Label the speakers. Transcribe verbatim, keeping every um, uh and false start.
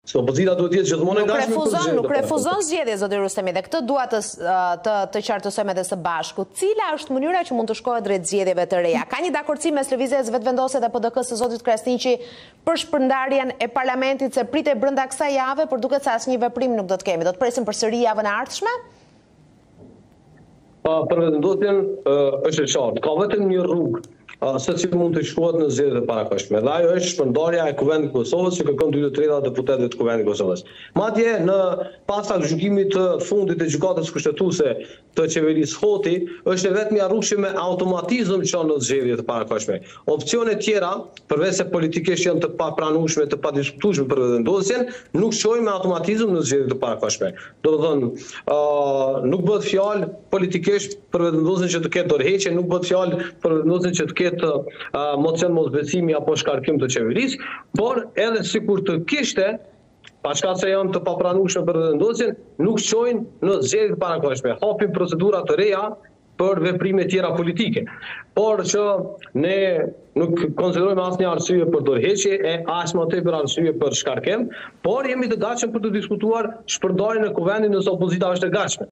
Speaker 1: Se opozita duhet të jetë gjithmonë e gatshme për zgjedhje.
Speaker 2: Nuk refuzon zgjedhje, zoti Rustemi, dhe këtë dua të të, të qartësojmë edhe së bashku. Cila është mënyra që mund të shkohet drejt zgjedhjeve të reja? Ka një dakordsi mes lëvizjes vetvendose dhe P D K-s së zotit Krasniqi për shpërndarjen e parlamentit, se pritet brenda kësaj jave, por duket se asnjë veprim nuk do të kemi. Do të presim përsëri javën e ardhshme?
Speaker 1: Për vetëvendosjen është e qartë. Ka vetëm një rrugë se si mund të shkohet në zgjedhjet e parakohshme. Dhe ajo është shpërndarja e Kuvendit të Kosovës, që kërkon dy të treta deputetëve të Kuvendit të Kosovës. Madje në pas të gjykimit të fundit të gjykatës kushtetuese të qeverisë Hoti, është vetëm ja rrugë me automatizëm çon në zgjedhjet e parakohshme. Opsione tjera, përveç se politikisht janë të papranueshme, të padiskutueshme për vetëvendosjen, nuk shojnë me automatizëm në zgjedhjet e parakohshme. Do të thonë, uh, nuk bëhet fjalë politikisht për vetëvendosjen që të ketë dorëheqje, nuk bëhet fjalë për vetëvendosjen që të ketë Uh, mocion mosbesimi apo shkarkim të qeverisë, por edhe sikur të kishte, pa shkak se janë të papranueshme për vetëvendosjen, nuk shojnë në zgjedhjet e parakohshme. Hapin procedura të reja për veprime tjera politike. Por që ne nuk konsiderojmë asnjë arsye për dorëheqje e as më tepër arsye për shkarkim, por jemi të gatshëm për të diskutuar shpërndarjen e Kuvendit nëse opozita është e gatshme.